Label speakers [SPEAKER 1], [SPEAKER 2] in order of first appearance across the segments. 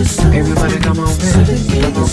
[SPEAKER 1] Everybody come on, man. Come on.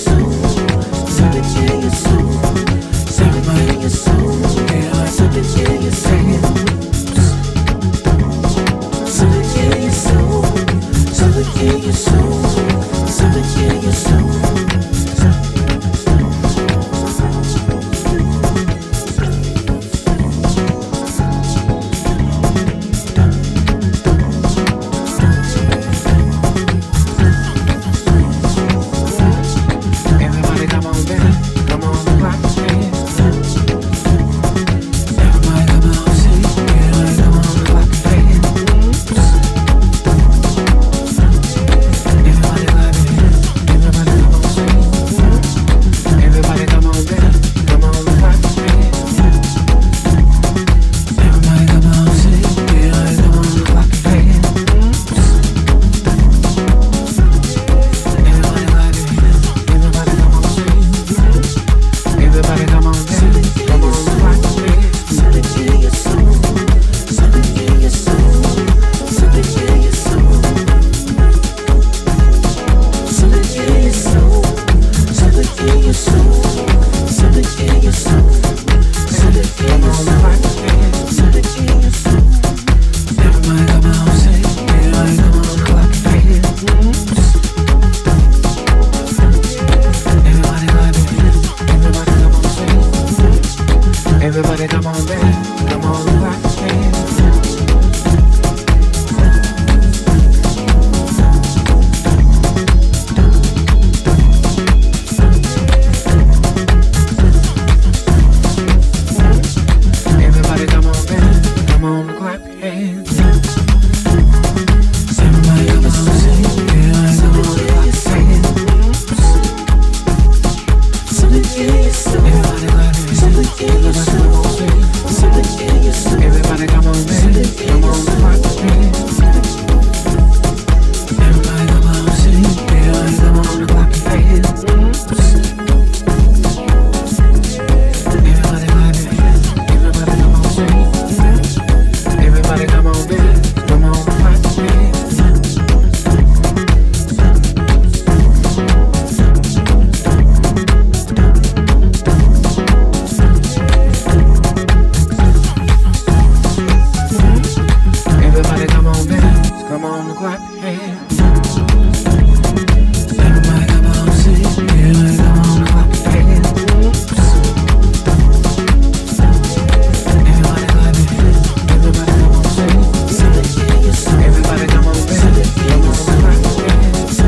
[SPEAKER 1] Everybody come on, man. Come on, rock the band. Everybody come on, man. Come on, clap your hands. Everybody come on, sing. Yeah, come on, clap your hands. Everybody clap your hands. Everybody come on, man. Come on, clap your hands. Everybody come on, sing. Yeah, come on, clap your hands. Everybody clap your hands. Everybody come on, sing. Everybody come on, man. Come on, clap your hands. Everybody come on, dance, come on and clap your hands. Everybody come on, sing, yeah, come on and clap your hands. Everybody clap your hands, everybody come on, sing. Everybody come on, dance, come on and clap your hands.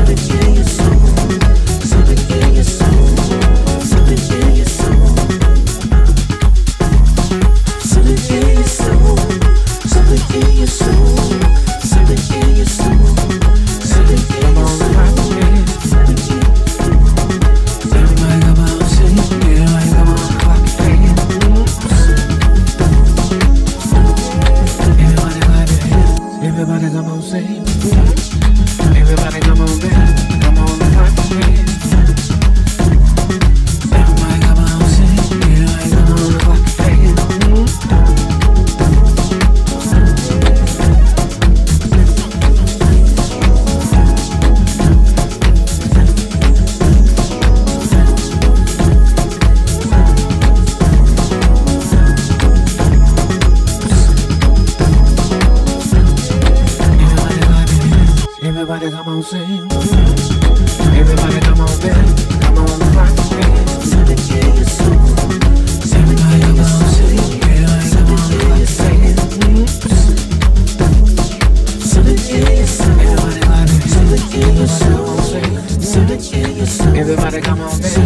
[SPEAKER 1] Everybody come on, sing. Everybody come on, dance. Come on and clap your hands. Everybody come on, sing. Yeah, come on and clap your hands. Everybody come on, sing. Everybody come on, dance. Come on, clap your hands. Everybody come on, sing. Yeah, come on, clap your hands. Everybody clap your hands. Everybody come on, sing. Everybody come on, dance.